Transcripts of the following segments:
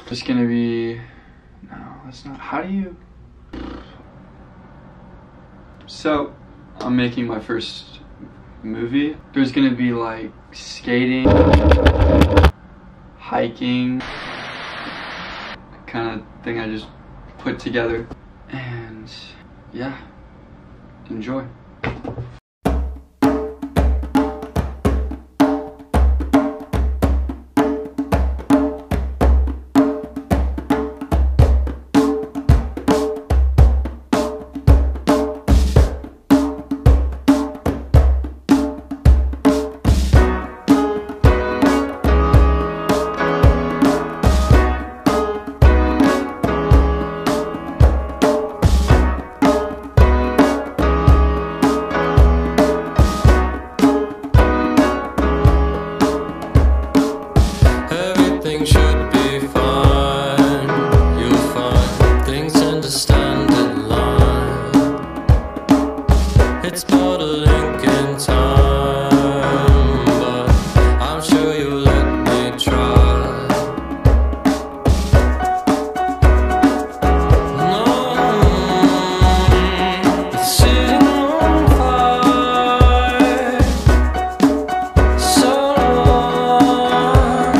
It's gonna be, no, that's not, how do you? So, I'm making my first movie. There's gonna be like skating, hiking, kind of thing I just put together. And yeah, enjoy. Should be fine. You'll find things tend to stand in line. It's but a link in time, but I'm sure you'll let me try. No, it's sitting on fire so long.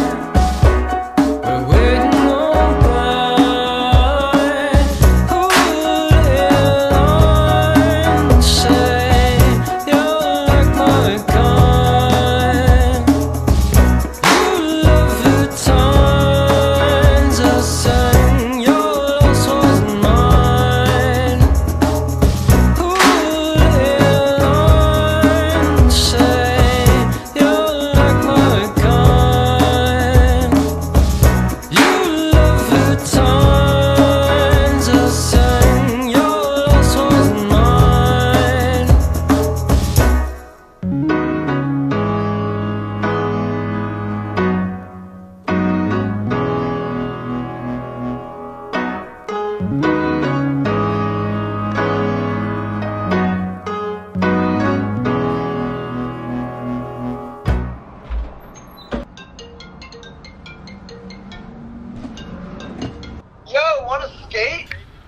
Yo, wanna skate?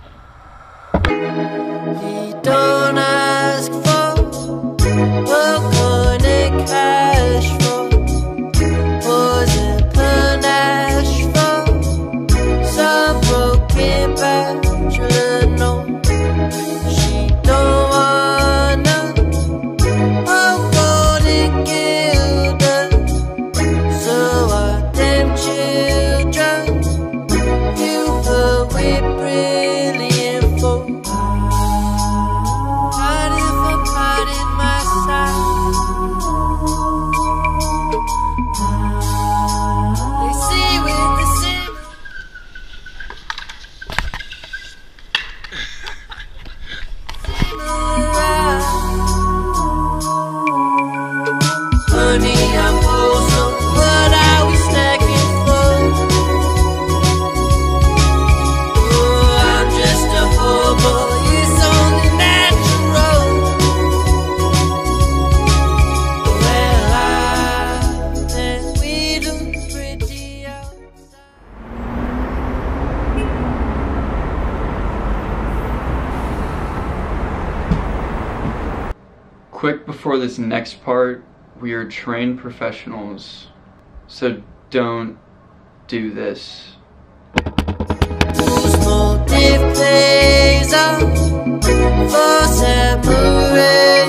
He don't ask for what gonna cash for. Was it panache for some broken bachelor? No, she don't wanna. I'm gonna give her. So are them children. You were with brilliant folk. What if I'm hiding my side? They see with the same. Honey, I'm wholesome. What are we snacking for? It's only natural. Well, I think we look pretty outside. Quick before this next part, we are trained professionals, so don't do this. Motive plays out for samurai.